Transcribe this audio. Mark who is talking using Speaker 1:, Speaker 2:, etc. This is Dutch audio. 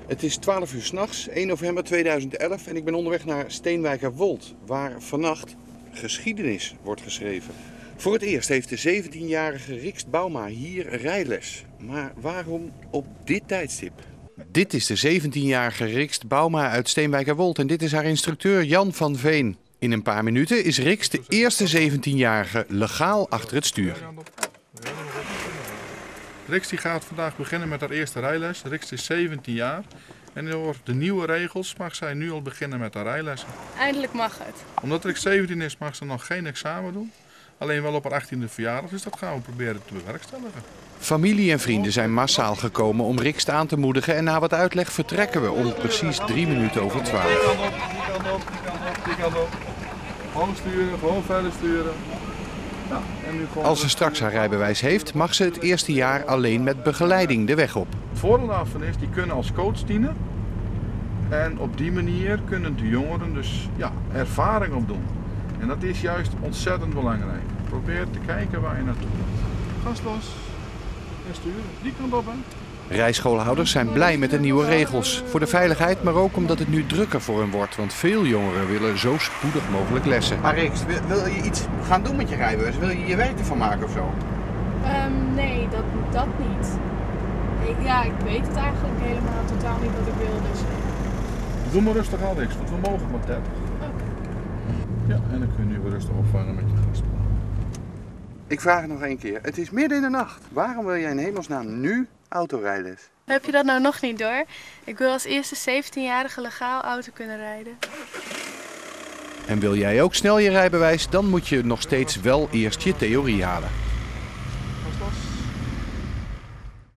Speaker 1: Het is 12 uur 's nachts, 1 november 2011 en ik ben onderweg naar Steenwijkerwold, waar vannacht geschiedenis wordt geschreven. Voor het eerst heeft de 17-jarige Rikst Bouma hier rijles. Maar waarom op dit tijdstip? Dit is de 17-jarige Rikst Bouma uit Steenwijkerwold en dit is haar instructeur Jan van Veen. In een paar minuten is Rikst de eerste 17-jarige legaal achter het stuur.
Speaker 2: Rikst gaat vandaag beginnen met haar eerste rijles. Rikst is 17 jaar en door de nieuwe regels mag zij nu al beginnen met haar rijlessen.
Speaker 3: Eindelijk mag het.
Speaker 2: Omdat Rikst 17 is, mag ze nog geen examen doen. Alleen wel op haar 18e verjaardag, dus dat gaan we proberen te bewerkstelligen.
Speaker 1: Familie en vrienden zijn massaal gekomen om Rikst aan te moedigen en na wat uitleg vertrekken we om precies 3 minuten over 12.
Speaker 2: Die kant op, die kant op, die kant op. Gewoon sturen, gewoon verder sturen. Ja, en nu
Speaker 1: Als ze straks haar rijbewijs heeft, mag ze het eerste jaar alleen met begeleiding de weg op.
Speaker 2: Het voordeel daarvan is, die kunnen als coach dienen. En op die manier kunnen de jongeren dus ervaring opdoen. En dat is juist ontzettend belangrijk. Probeer te kijken waar je naartoe gaat. Gas los en sturen. Die kant op, hè.
Speaker 1: Rijschoolhouders zijn blij met de nieuwe regels. Voor de veiligheid, maar ook omdat het nu drukker voor hen wordt. Want veel jongeren willen zo spoedig mogelijk lessen. Maar Rikst, wil je iets gaan doen met je rijbewijs? Wil je je werk ervan maken of zo?
Speaker 3: Nee, dat niet. Ik weet het eigenlijk helemaal totaal niet wat ik wil. Dus...
Speaker 2: Doe maar rustig aan, Rikst, want we mogen maar 30. Ja, en dan kun je nu weer rustig opvangen met je gast.
Speaker 1: Ik vraag het nog één keer. Het is midden in de nacht. Waarom wil jij in hemelsnaam nu autorijles?
Speaker 3: Heb je dat nou nog niet door? Ik wil als eerste 17-jarige legaal auto kunnen rijden.
Speaker 1: En wil jij ook snel je rijbewijs? Dan moet je nog steeds wel eerst je theorie halen.